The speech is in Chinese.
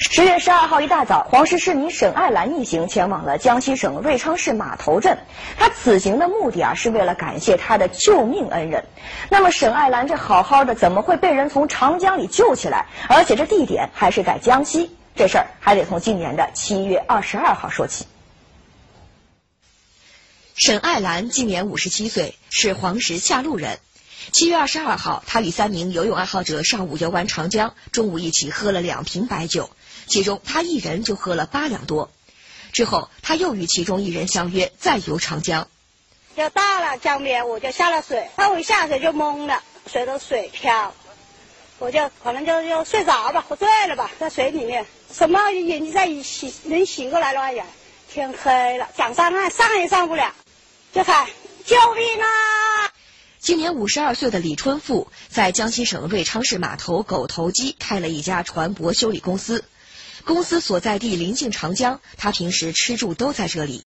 10月12号一大早，黄石市民沈爱兰一行前往了江西省瑞昌市码头镇。他此行的目的是为了感谢他的救命恩人。那么沈爱兰这好好的，怎么会被人从长江里救起来？而且这地点还是在江西，这事儿还得从今年的7月22号说起。 沈爱兰今年57岁，是黄石下路人。7月22号，他与3名游泳爱好者上午游玩长江，中午一起喝了2瓶白酒，其中他一人就喝了8两多。之后，他又与其中1人相约再游长江。 就到了江边，我就下了水，我一下水就懵了，随着水漂，我就可能就睡着吧，喝醉了吧，在水里面，什么眼睛在一起能醒过来了，哎呀，天黑了，想上岸上也上不了，就喊救命啊！ 今年52岁的李春富在江西省瑞昌市码头狗头基开了一家船舶修理公司，公司所在地临近长江，他平时吃住都在这里。